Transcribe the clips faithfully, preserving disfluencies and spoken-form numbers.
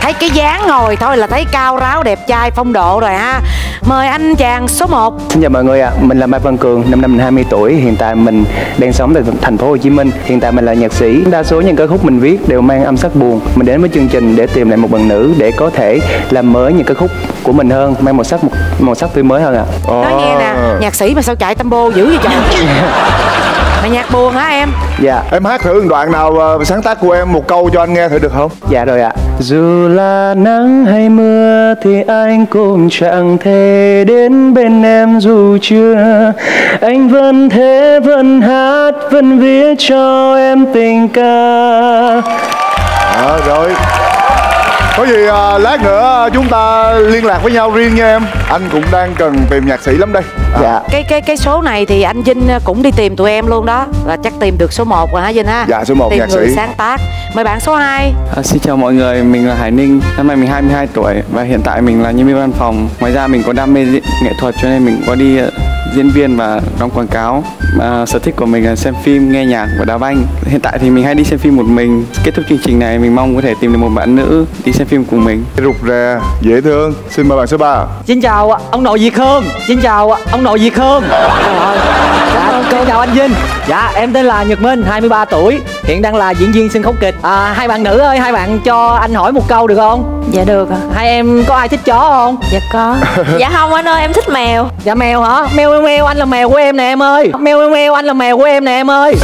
Thấy cái dáng ngồi thôi là thấy cao ráo đẹp trai phong độ rồi ha. Mời anh chàng số một. Xin chào mọi người ạ, à. Mình là Mai Văn Cường, năm nay mình hai mươi tuổi. Hiện tại mình đang sống tại thành phố Hồ Chí Minh. Hiện tại mình là nhạc sĩ. Đa số những ca khúc mình viết đều mang âm sắc buồn. Mình đến với chương trình để tìm lại một bạn nữ để có thể làm mới những ca khúc của mình hơn, mang một sắc một màu sắc tươi mới hơn ạ. À. Nói nghe nè, nhạc sĩ mà sao chạy tempo dữ vậy trời? Mà nhạc buồn hả em? Dạ. Em hát thử một đoạn nào sáng tác của em, một câu cho anh nghe thử được không? Dạ rồi ạ. Dù là nắng hay mưa thì anh cũng chẳng thể đến bên em dù chưa. Anh vẫn thế, vẫn hát, vẫn viết cho em tình ca. À, rồi. Có gì à, lát nữa chúng ta liên lạc với nhau riêng nha em. Anh cũng đang cần tìm nhạc sĩ lắm đây. À. Dạ. Cái cái cái số này thì anh Vinh cũng đi tìm tụi em luôn đó. Là chắc tìm được số một rồi hả Vinh ha? Dạ, số một tìm nhạc người sĩ sáng tác. Mời bạn số hai. À, xin chào mọi người, mình là Hải Ninh. Năm nay mình hai mươi hai tuổi và hiện tại mình là nhân viên văn phòng. Ngoài ra mình có đam mê nghệ thuật cho nên mình có đi uh, diễn viên và đóng quảng cáo. À, sở thích của mình là xem phim, nghe nhạc và đá banh. Hiện tại thì mình hay đi xem phim một mình. Kết thúc chương trình này mình mong có thể tìm được một bạn nữ đi xem phim cùng mình. Rụt rè, dễ thương. Xin mời bạn số ba. Xin chào ông nội Việt Hương. Xin chào ông nội Việt Hương. Dạ, xin chào anh Vinh. Dạ, em tên là Nhật Minh, hai mươi ba tuổi. Hiện đang là diễn viên sân khấu kịch. À, hai bạn nữ ơi, hai bạn cho anh hỏi một câu được không? Dạ được ạ. Hai em có ai thích chó không? Dạ có. Dạ không anh ơi, em thích mèo. Dạ mèo hả? Mèo mèo mèo, anh là mèo của em nè em ơi. Mèo mèo mèo, anh là mèo của em nè em ơi.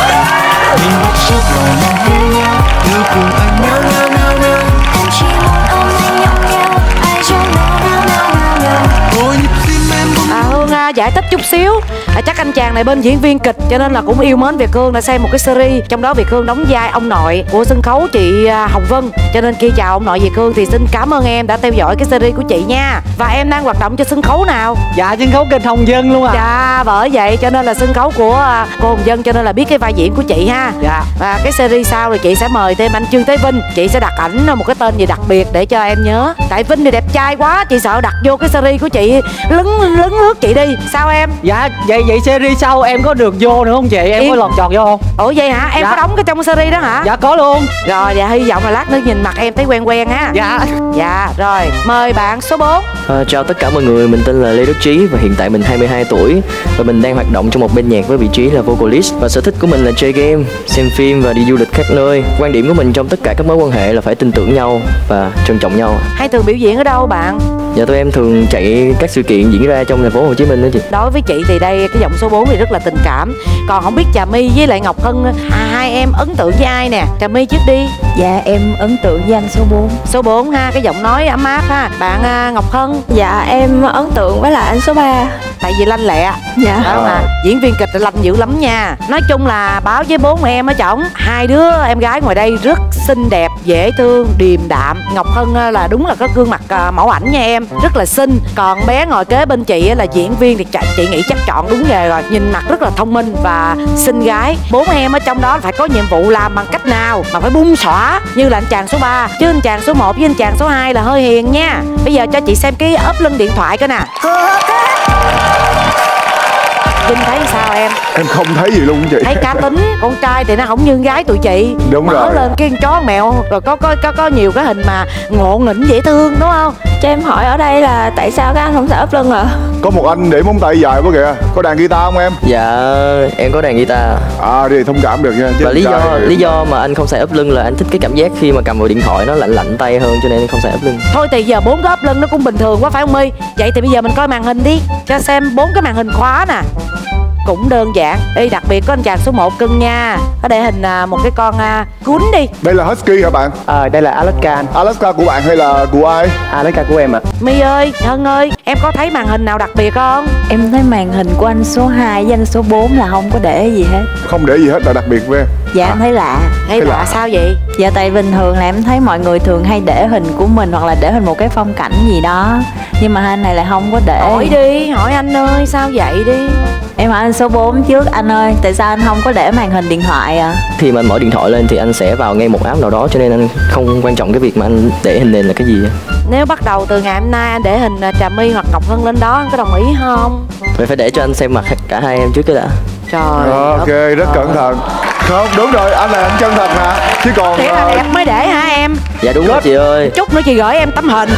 À, Hương à, giải thích chút xíu. À, chắc anh chàng này bên diễn viên kịch cho nên là cũng yêu mến Việt Hương, đã xem một cái series trong đó Việt Hương đóng vai ông nội của sân khấu chị Hồng Vân. Cho nên khi chào ông nội Việt Hương thì xin cảm ơn em đã theo dõi cái series của chị nha. Và em đang hoạt động cho sân khấu nào? Dạ sân khấu kịch Hồng Vân luôn à. Dạ bởi vậy cho nên là sân khấu của cô Hồng Vân cho nên là biết cái vai diễn của chị ha. Dạ. Và cái series sau rồi chị sẽ mời thêm anh Trương Thế Vinh. Chị sẽ đặt ảnh một cái tên gì đặc biệt để cho em nhớ. Tại Vinh thì đẹp trai quá, chị sợ đặt vô cái series của chị lấn lấn lướt chị đi. Sao em? Dạ vậy vậy series sau em có được vô nữa không chị? Em Yên. có lọt chọt vô không? Ủa vậy hả? Em dạ. có đóng cái trong series đó hả? Dạ có luôn. Rồi dạ hy vọng là lát nữa nhìn mặt em thấy quen quen ha. Dạ. Dạ rồi mời bạn số bốn. À, chào tất cả mọi người, mình tên là Lê Đức Trí và hiện tại mình hai mươi hai tuổi và mình đang hoạt động trong một bên nhạc với vị trí là vocalist. Và sở thích của mình là chơi game, xem phim và đi du lịch khắp nơi. Quan điểm của mình trong tất cả các mối quan hệ là phải tin tưởng nhau và trân trọng nhau. Hay thường biểu diễn ở đâu bạn? Dạ tụi em thường chạy các sự kiện diễn ra trong thành phố Hồ Chí Minh đó chị. Đối với chị thì đây cái giọng số bốn thì rất là tình cảm. Còn không biết Trà My với lại Ngọc Hân à, hai em ấn tượng với ai nè? Trà My trước đi. Dạ em ấn tượng với anh số bốn. Số bốn ha, cái giọng nói ấm áp ha. Bạn à, Ngọc Hân. Dạ em ấn tượng với lại anh số ba. Tại vì lanh lẹ. Dạ. Đó mà diễn viên kịch là lanh dữ lắm nha. Nói chung là báo với bốn em ở chổng, hai đứa em gái ngoài đây rất xinh đẹp, dễ thương, điềm đạm. Ngọc Hân là đúng là có gương mặt uh, mẫu ảnh nha em, rất là xinh. Còn bé ngồi kế bên chị là diễn viên thì chị nghĩ chắc chọn đúng nghề rồi. Nhìn mặt rất là thông minh và xinh gái. Bốn em ở trong đó phải có nhiệm vụ làm bằng cách nào mà phải bung xõa như là anh chàng số ba, chứ anh chàng số một với anh chàng số hai là hơi hiền nha. Bây giờ cho chị xem cái ốp lưng điện thoại coi nè. Vinh thấy sao em? Em không thấy gì luôn chị. Thấy cá tính, con trai thì nó không như con gái tụi chị. Đúng mở rồi. lên cái con chó con mèo rồi có có có có nhiều cái hình mà ngộ nghĩnh dễ thương đúng không? Cho em hỏi ở đây là tại sao các anh không xài ốp lưng ạ? Có một anh để móng tay dài quá kìa. Có đàn guitar không em? Dạ em có đàn guitar. À thì thông cảm được nha. Chứ Và lý do thì... lý do mà anh không xài ốp lưng là anh thích cái cảm giác khi mà cầm vào điện thoại nó lạnh lạnh tay hơn cho nên anh không xài ốp lưng. Thôi thì giờ bốn cái ốp lưng nó cũng bình thường quá phải không My? Vậy thì bây giờ mình coi màn hình đi, cho xem bốn cái màn hình khóa nè. Cũng đơn giản. Ê, đặc biệt có anh chàng số một cưng nha. Có để hình à, một cái con à, cún đi. Đây là Husky hả bạn? À, đây là Alaska. Alaska của bạn hay là của ai? Alaska của em ạ. À. My ơi, Hân ơi, em có thấy màn hình nào đặc biệt không? Em thấy màn hình của anh số hai với anh số bốn là không có để gì hết. Không để gì hết là đặc biệt với em. Dạ à. em thấy lạ. Thấy lạ sao vậy? Dạ tại bình thường là em thấy mọi người thường hay để hình của mình hoặc là để hình một cái phong cảnh gì đó. Nhưng mà anh này lại không có để. Hỏi đi, hỏi anh ơi, sao vậy đi. Em hỏi anh số bốn trước, anh ơi, tại sao anh không có để màn hình điện thoại à? Khi mà anh mở điện thoại lên thì anh sẽ vào ngay một app nào đó cho nên anh không quan trọng cái việc mà anh để hình nền là cái gì. Nếu bắt đầu từ ngày hôm nay anh để hình Trà My hoặc Ngọc Hân lên đó, anh có đồng ý không? Vậy phải để cho anh xem mặt cả hai em trước cái đã. Trời Ok, ơi. rất cẩn thận. Không, đúng rồi, anh là anh chân thật mà. Chứ còn Thiệt là ờ, đẹp mới để hả em? Dạ đúng rồi chị ơi. Chút nữa chị gửi em tấm hình.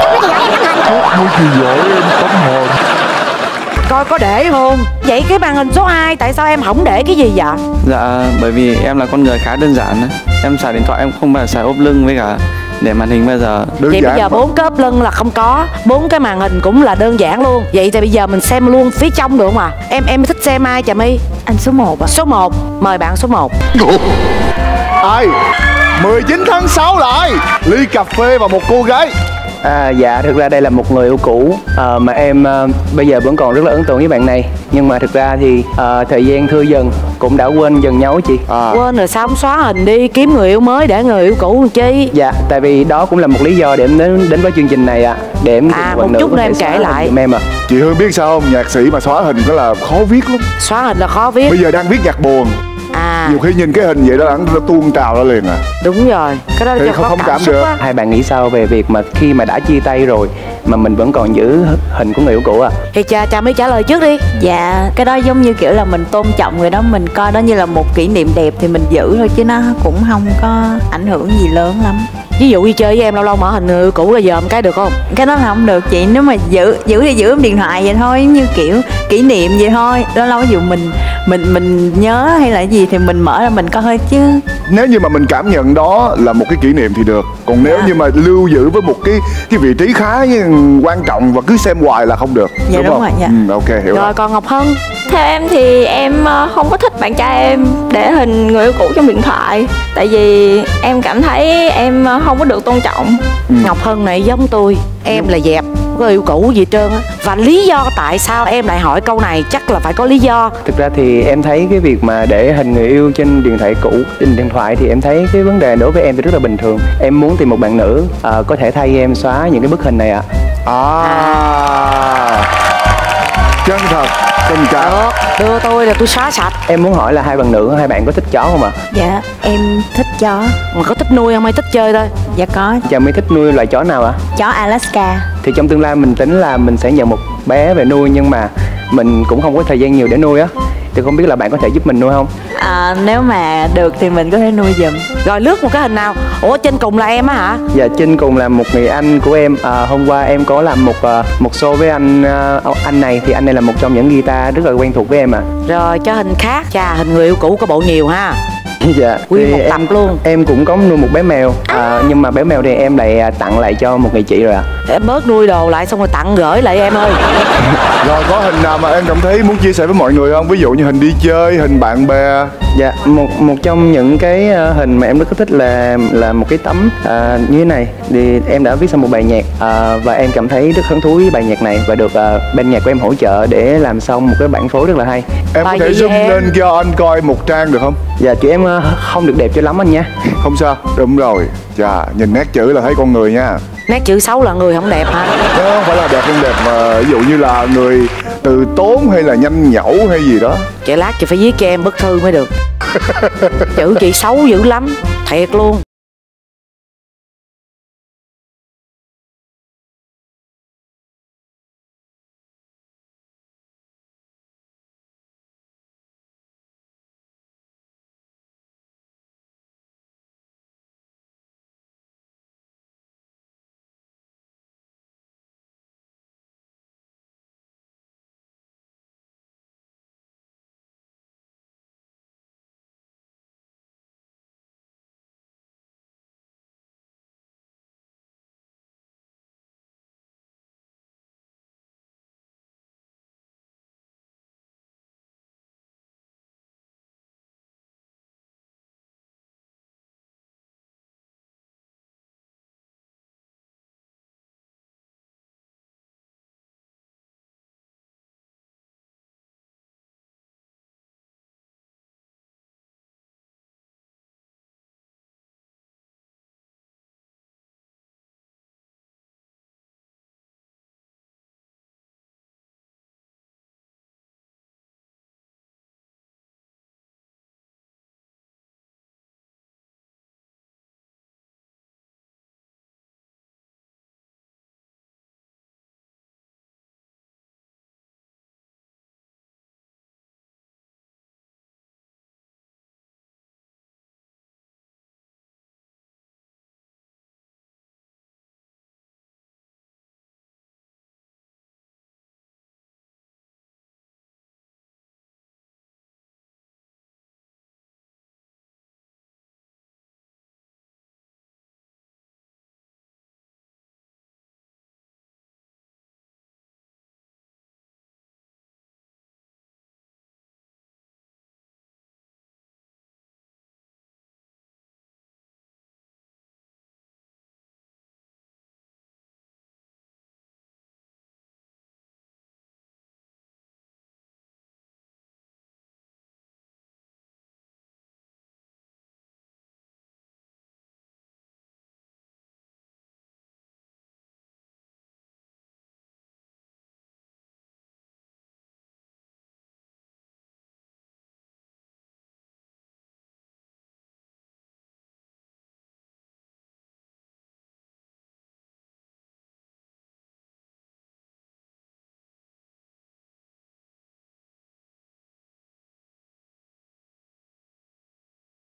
Coi có để không? Vậy cái màn hình số hai tại sao em không để cái gì vậy? Dạ bởi vì em là con người khá đơn giản. Em xài điện thoại em không bao giờ xài ốp lưng với cả để màn hình bao giờ. đơn Vậy giản bây giờ mà. bốn cái ốp lưng là không có, bốn cái màn hình cũng là đơn giản luôn. Vậy thì bây giờ mình xem luôn phía trong được không à? Em em thích xem ai Trà My? Anh số một à? Số một, mời bạn số một. Ai? mười chín tháng sáu lại ly cà phê và một cô gái. À, dạ thực ra đây là một người yêu cũ à, mà em à, bây giờ vẫn còn rất là ấn tượng với bạn này, nhưng mà thực ra thì à, thời gian thưa dần cũng đã quên dần nhau chị. À, Quên rồi sao không xóa hình đi, kiếm người yêu mới để người yêu cũ làm chi? Dạ tại vì đó cũng là một lý do để em đến đến với chương trình này ạ. À, để em À, tìm một bạn nữ chút có nữa thể em xóa kể hình lại. giùm em ạ. chị Hương biết sao không? Nhạc sĩ mà xóa hình có là khó viết lắm. Xóa hình là khó viết. Bây giờ đang viết nhạc buồn, À nhiều khi nhìn cái hình vậy đó là nó tuôn trào ra liền à. đúng rồi, cái đó Thì là không- có không cảm cảm xúc được. á. Hai bạn nghĩ sao về việc mà khi mà đã chia tay rồi mà mình vẫn còn giữ hình của người yêu cũ à? Thì cha cha mới trả lời trước đi. Dạ, cái đó giống như kiểu là mình tôn trọng người đó, mình coi đó như là một kỷ niệm đẹp thì mình giữ thôi, chứ nó cũng không có ảnh hưởng gì lớn lắm. Ví dụ đi chơi với em lâu lâu mở hình người yêu cũ rồi dòm cái được không? Cái đó là không được chị, nếu mà giữ giữ thì giữ trong điện thoại vậy thôi, như kiểu kỷ niệm vậy thôi. Đó lâu ví dụ mình mình mình nhớ hay là gì thì mình mở ra mình coi thôi chứ. Nếu như mà mình cảm nhận đó là một cái kỷ niệm thì được. Còn nếu Dạ. như mà lưu giữ với một cái cái vị trí khá quan trọng và cứ xem hoài là không được. Dạ, đúng không? rồi, dạ. Ừ, ok hiểu Rồi rồi. còn Ngọc Hân? Theo em thì em ờ, không có thích bạn trai em để hình người yêu cũ trong điện thoại. Tại vì em cảm thấy em ờ, không có được tôn trọng. Ngọc Hân này giống tôi, em là dẹp, không có yêu cũ gì hết trơn á. Và lý do tại sao em lại hỏi câu này chắc là phải có lý do. Thực ra thì em thấy cái việc mà để hình người yêu trên điện thoại cũ, trên điện thoại thì em thấy cái vấn đề đối với em thì rất là bình thường. Em muốn tìm một bạn nữ à, có thể thay em xóa những cái bức hình này ạ. À, chân thật, tình cảm. Được, đưa tôi là tôi xóa sạch. Em muốn hỏi là hai bạn nữ hai bạn có thích chó không ạ? Dạ, em thích chó. Mà có thích nuôi không hay thích chơi thôi? Dạ có, Chà My thích nuôi loài chó nào ạ? chó Alaska. Thì trong tương lai mình tính là mình sẽ nhận một bé về nuôi, nhưng mà mình cũng không có thời gian nhiều để nuôi á. Thì không biết là bạn có thể giúp mình nuôi không? À, nếu mà được thì mình có thể nuôi giùm. Rồi lướt một cái hình nào. Ủa trên cùng là em á hả? Dạ trên cùng là một người anh của em. À, hôm qua em có làm một à, một show với anh à, anh này, thì anh này là một trong những guitar rất là quen thuộc với em ạ. Rồi cho hình khác. Chà, hình người yêu cũ có bộ nhiều ha. Dạ. Nguyên thì một tập em, luôn. Em cũng có nuôi một bé mèo, à, nhưng mà bé mèo thì em lại à, tặng lại cho một người chị rồi ạ. Em bớt nuôi đồ lại xong rồi tặng gửi lại em ơi. Rồi có hình nào mà em cảm thấy muốn chia sẻ với mọi người không? Ví dụ như hình đi chơi, hình bạn bè. Dạ, một một trong những cái à, hình mà em rất thích là là một cái tấm à, như thế này. Thì em đã viết xong một bài nhạc à, và em cảm thấy rất hứng thú với bài nhạc này và được à, ban nhạc của em hỗ trợ để làm xong một cái bản phối rất là hay. Em Bài có thể gì zoom em? lên cho anh coi một trang được không? Dạ chị em à, không được đẹp cho lắm anh nha. Không sao, đúng rồi. Chà, nhìn nét chữ là thấy con người nha. Nét chữ xấu là người không đẹp hả? Nó không phải là đẹp không đẹp mà ví dụ như là người từ tốn hay là nhanh nhẩu hay gì đó. Chị lát chị phải viết cho em bức thư mới được. Chữ chị xấu dữ lắm, thiệt luôn.